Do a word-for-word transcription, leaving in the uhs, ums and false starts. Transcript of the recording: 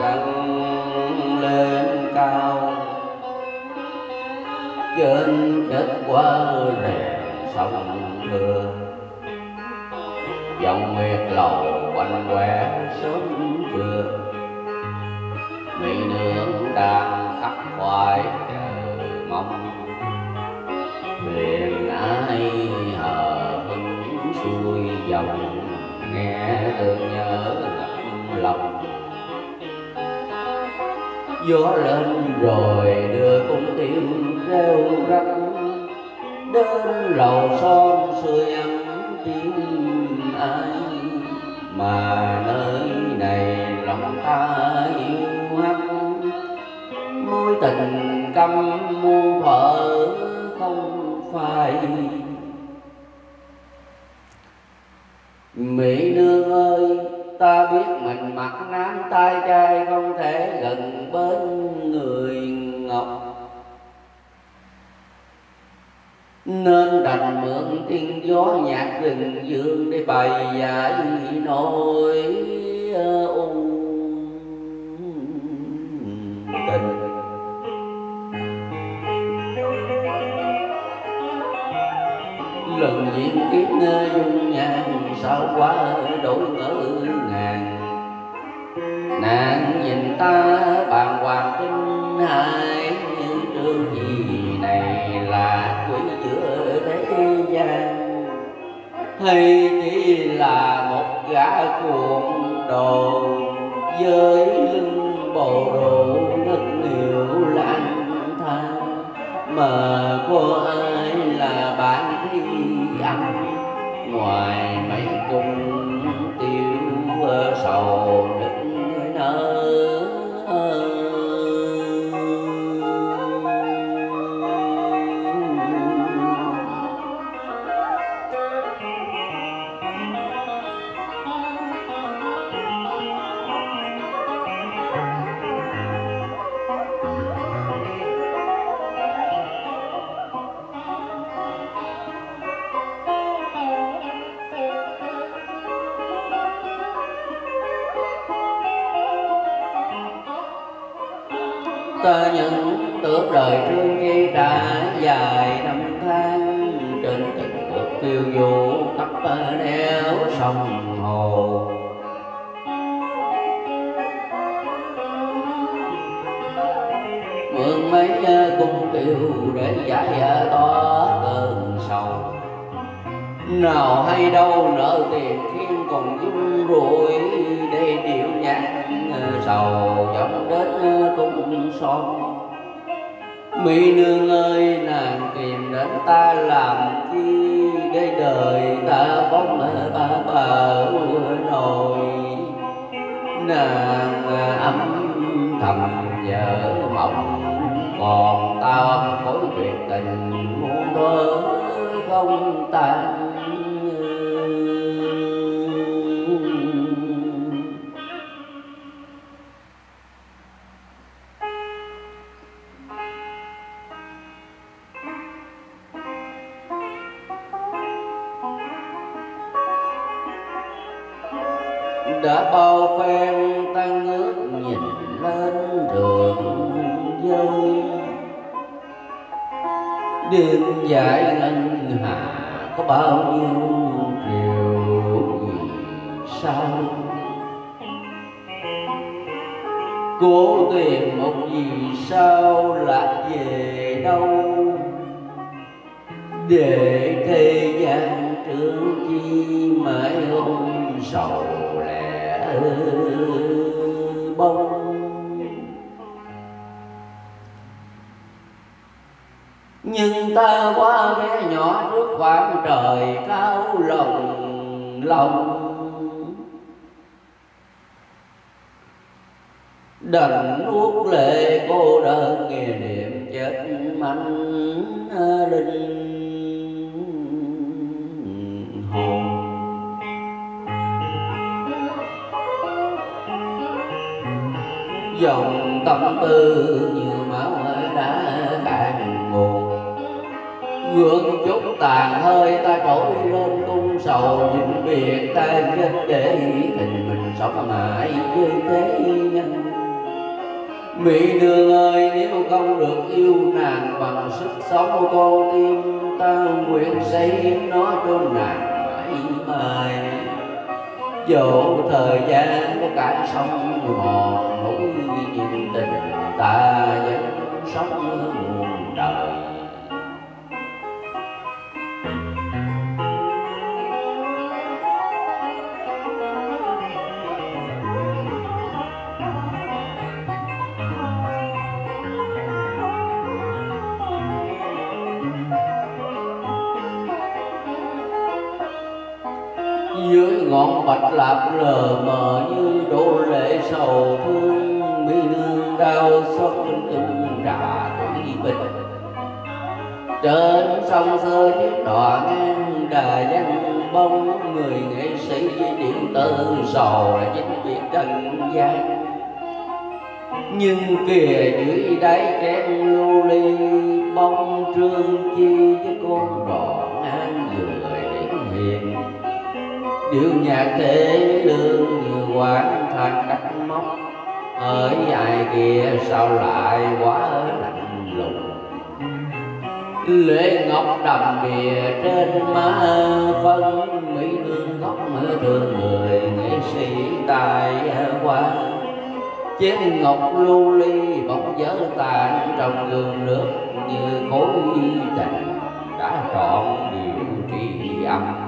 trăng lên cao, trên chất quá rèn sông thưa. Dòng nguyệt lầu quanh quẻ sớm trưa, mỹ nương đang khắc khoải chờ mong. Thuyền ai hờ hững xuôi dòng, nghe thương nhớ ngập lòng. Gió lên rồi đưa cung tiêu reo răng, đến lầu son sưởi ấm tiếng ai. Mà nơi này lòng ta yêu hắt, mối tình căm muôn thuở không phai. Mỹ nương ơi, ta biết mình mặt nám tay trai, không thể gần bên người ngọc, nên đành mượn tiếng gió nhạc rừng dương để bày giải nỗi u tình. Lần diễn kiếp dung nhan sao quá đổi ngỡ ngàng. Nàng nhìn ta bàng hoàng kinh hãi, như trương gì này là quỷ giữa thế gian, hay chỉ là một gã cuồng đồ với lưng bồ đồ đất liều lang thang. Mà cô ai là bạn thi ăn, ngoài mấy cung tiêu sầu nức nở. Ta nhận tưởng đời thương chi đã dài năm tháng, trên tình cuộc phiêu du khắp đéo sông hồ. Mượn mấy cung tiêu để giải tỏa cơn sầu, nào hay đâu nợ tiền thiên còn dung rủi, để điệu nhạc sầu dòng đến cung son. Mỹ nương ơi, nàng tìm đến ta làm chi, để đời ta phóng ba bờ nồi. Nàng âm thầm vợ mộng, còn ta khối tuyệt tình muôn thuở không tan. Đã bao phen ta ngước nhìn lên đường dơi, đêm dài ngân hà có bao nhiêu điều gì sao. Cố tìm một vì sao lạc về đâu, để thế gian trương chi mãi ôm sầu lẻ bông. Nhưng ta quá bé nhỏ trước khoảng trời cao lòng lòng, đành nuốt lệ cô đơn nghe niệm chết manh linh hồn. Dòng tâm tư như máu đã cạn nguồn, gượng chút tàn hơi ta trỗi lên cung sầu. Vĩnh biệt ta chết để tình mình sống mãi với thế nhân, Mỹ nương ơi, nếu không được yêu nàng bằng sức sống của con tim, ta nguyện sẽ hiến nó cho nàng mãi mãi. Dẫu thời gian có cạn sông mòn núi, nhưng tình ta vẫn sống muôn đời. Dưới ngọn bạch lạp lờ mờ như đổ lệ sầu thương, Mỹ nương đau xót bên cưng trà thủy bình. Trên sông sơ chiếc đò ngang đà văn bông, người nghệ sĩ điện tử sầu là chính việc trần gian. Nhưng kìa dưới đáy chén lưu ly, bông trương chi với con đò ngang vừa điển hiền. Điệu nhạc thế lương như quán than cách móc, ở dài kia sao lại quá lạnh lùng. Lễ ngọc đầm đìa trên má phân, Mỹ nương khóc mưa thương người nghệ sĩ tài hoa. Chén ngọc lưu ly bỗng vỡ tan trong gương nước, như khối tình đã trọn điều tri âm.